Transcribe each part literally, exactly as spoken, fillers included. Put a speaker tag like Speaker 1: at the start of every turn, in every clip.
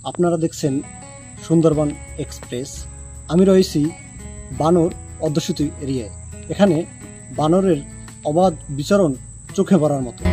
Speaker 1: আপনারা দেখছেন সুন্দরবন এক্সপ্রেস। আমি রয়েছি বানর অধ্যুষিত এরিয়ায়। এখানে বানরের অবাধ বিচরণ চোখে পড়ার মতো।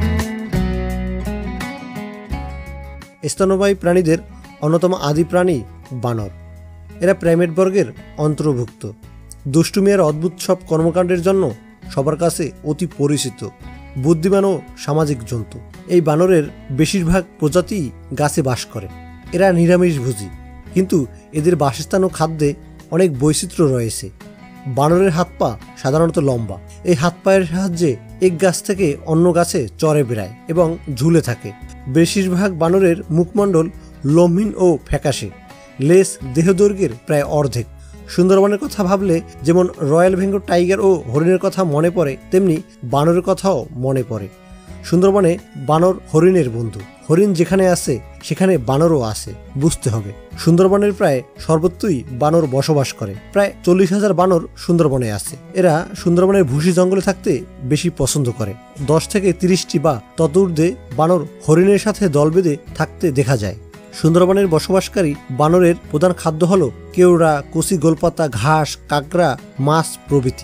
Speaker 2: স্তন্যপায়ী প্রাণীদের অন্যতম আদি প্রাণী বানর। এরা প্রাইমেট বর্গের অন্তর্ভুক্ত। দুষ্টুমি আর অদ্ভুত সব কর্মকাণ্ডের জন্য সবার কাছে অতি পরিচিত, বুদ্ধিমান ও সামাজিক জন্তু। এই বানরের বেশিরভাগ প্রজাতিই গাছে বাস করে। এরা নিরামিষভোজী, কিন্তু এদের বাসস্থান ও খাদ্যে অনেক বৈচিত্র্য রয়েছে। বানরের হাত পা সাধারণত লম্বা। এই হাত পায়ের সাহায্যে এক গাছ থেকে অন্য গাছে চড়ে বেড়ায় এবং ঝুলে থাকে। বেশিরভাগ বানরের মুখমণ্ডল লোমহীন ও ফ্যাকাশে। লেজ দেহদৈর্ঘ্যের প্রায় অর্ধেক। সুন্দরবনের কথা ভাবলে যেমন রয়্যাল বেঙ্গল টাইগার ও হরিণের কথা মনে পড়ে, তেমনি বানরের কথাও মনে পড়ে। সুন্দরবনে বানর হরিণের বন্ধু। হরিণ যেখানে আছে সেখানে বানরও আছে, বুঝতে হবে। সুন্দরবনের প্রায় সর্বত্রই বানর বসবাস করে। প্রায় চল্লিশ হাজার বানর সুন্দরবনে আছে। এরা সুন্দরবনের ভুসি জঙ্গলে থাকতে বেশি পছন্দ করে। দশ থেকে তিরিশটি বা ততূর্ধ্বে বানর হরিণের সাথে দল বেঁধে থাকতে দেখা যায়। সুন্দরবনের বসবাসকারী বানরের প্রধান খাদ্য হল কেওড়া, কচি গোলপাতা, ঘাস, কাঁকড়া, মাছ প্রভৃতি।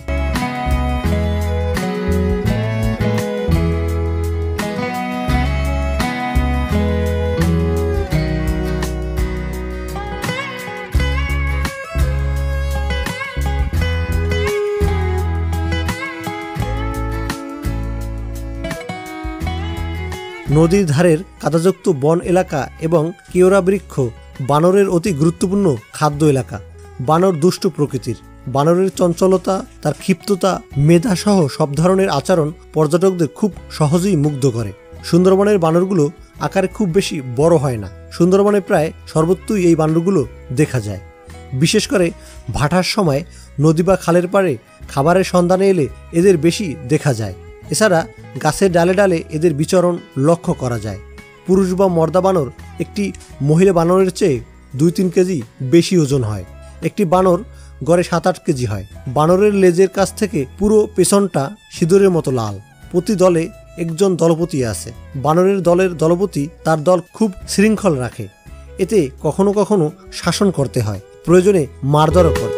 Speaker 2: নদীর ধারের কাদাযুক্ত বন এলাকা এবং কেওড়া বৃক্ষ বানরের অতি গুরুত্বপূর্ণ খাদ্য এলাকা। বানর দুষ্টু প্রকৃতির। বানরের চঞ্চলতা, তার ক্ষিপ্ততা, মেধা সহ সব ধরনের আচরণ পর্যটকদের খুব সহজেই মুগ্ধ করে। সুন্দরবনের বানরগুলো আকারে খুব বেশি বড় হয় না। সুন্দরবনে প্রায় সর্বত্রই এই বানরগুলো দেখা যায়। বিশেষ করে ভাটার সময় নদী বা খালের পাড়ে খাবারের সন্ধানে এলে এদের বেশি দেখা যায়। এছাড়া গাছের ডালে ডালে এদের বিচরণ লক্ষ্য করা যায়। পুরুষ বা মর্দা বানর একটি মহিলা বানরের চেয়ে দুই তিন কেজি বেশি ওজন হয়। একটি বানর গড়ে সাত আট কেজি হয়। বানরের লেজের কাছ থেকে পুরো পেছনটা সিঁদুরের মতো লাল। প্রতি দলে একজন দলপতি আছে। বানরের দলের দলপতি তার দল খুব শৃঙ্খল রাখে। এতে কখনো কখনো শাসন করতে হয়, প্রয়োজনে মারধরও করে।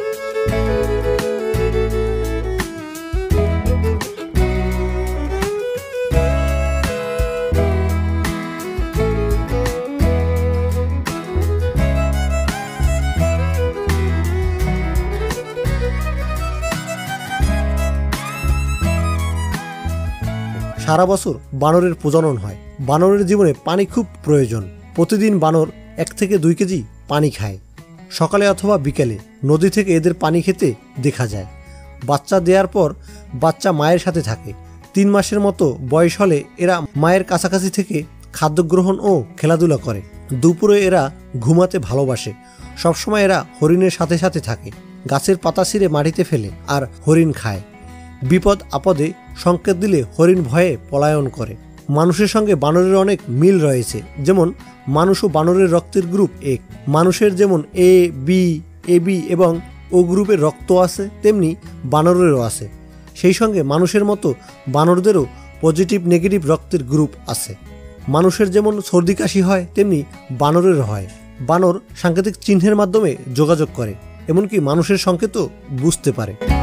Speaker 2: সারা বছর বানরের প্রজনন হয়। বানরের জীবনে পানি খুব প্রয়োজন। প্রতিদিন বানর এক থেকে দুই কেজি পানি খায়। সকালে অথবা বিকেলে নদী থেকে এদের পানি খেতে দেখা যায়। বাচ্চা দেওয়ার পর বাচ্চা মায়ের সাথে থাকে। তিন মাসের মতো বয়স হলে এরা মায়ের কাছাকাছি থেকে খাদ্য গ্রহণ ও খেলাধুলা করে। দুপুরে এরা ঘুমাতে ভালোবাসে। সবসময় এরা হরিণের সাথে সাথে থাকে। গাছের পাতা ছিঁড়ে মাটিতে ফেলে আর হরিণ খায়। বিপদ আপদে সংকেত দিলে হরিণ ভয়ে পলায়ন করে। মানুষের সঙ্গে বানরের অনেক মিল রয়েছে। যেমন মানুষ ও বানরের রক্তের গ্রুপ এক। মানুষের যেমন এ বি এ বি এবং ও গ্রুপের রক্ত আছে, তেমনি বানরেরও আছে। সেই সঙ্গে মানুষের মতো বানরদেরও পজিটিভ নেগেটিভ রক্তের গ্রুপ আছে। মানুষের যেমন সর্দি কাশি হয়, তেমনি বানরেরও হয়। বানর সাংকেতিক চিহ্নের মাধ্যমে যোগাযোগ করে, এমনকি মানুষের সংকেতও বুঝতে পারে।